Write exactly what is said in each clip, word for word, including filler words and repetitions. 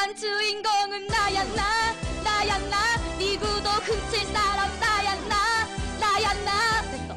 진정한 주인공은 나야 나 나야 나 네 구도 훔칠 사람 나야 나 나야 나 됐어.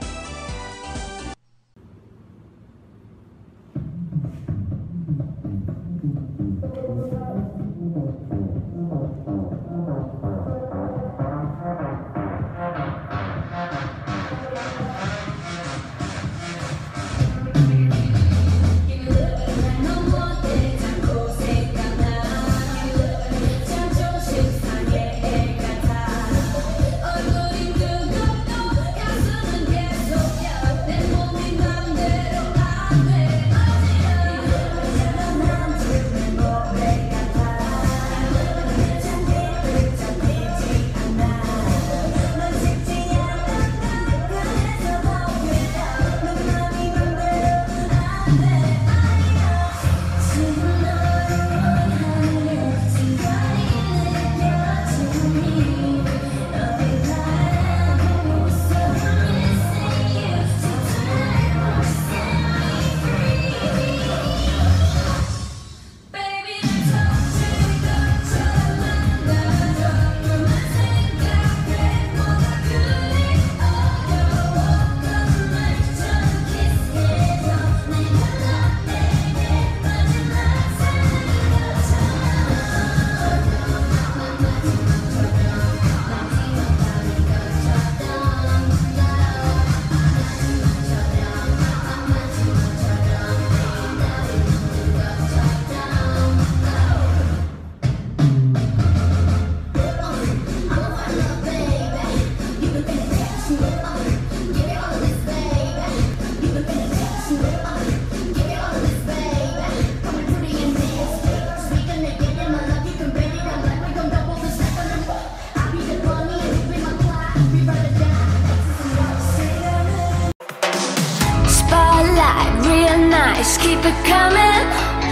Keep it coming,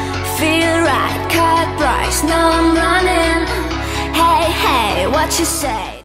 feel right, cut price, now I'm running. Hey, hey, what you say?